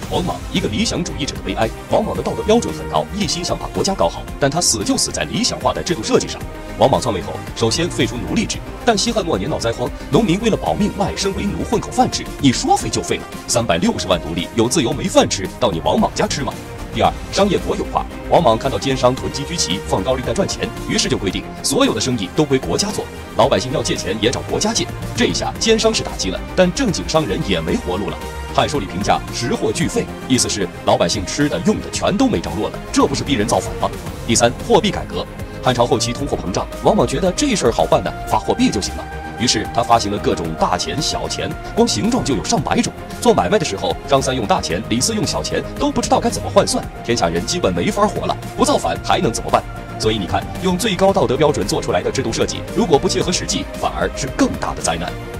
王莽，一个理想主义者的悲哀。王莽的道德标准很高，一心想把国家搞好，但他死就死在理想化的制度设计上。王莽篡位后，首先废除奴隶制，但西汉末年闹灾荒，农民为了保命卖身为奴混口饭吃，你说废就废了。360万奴隶有自由没饭吃，到你王莽家吃吗？第二，商业国有化。王莽看到奸商囤积居奇，放高利贷赚钱，于是就规定所有的生意都归国家做，老百姓要借钱也找国家借。这一下奸商是打击了，但正经商人也没活路了。《汉书》里评价食货俱废，意思是老百姓吃的用的全都没着落了，这不是逼人造反吗？第三，货币改革。汉朝后期通货膨胀，王莽觉得这事儿好办的，发货币就行了。于是他发行了各种大钱、小钱，光形状就有上百种。做买卖的时候，张三用大钱，李四用小钱，都不知道该怎么换算，天下人基本没法活了。不造反还能怎么办？所以你看，用最高道德标准做出来的制度设计，如果不切合实际，反而是更大的灾难。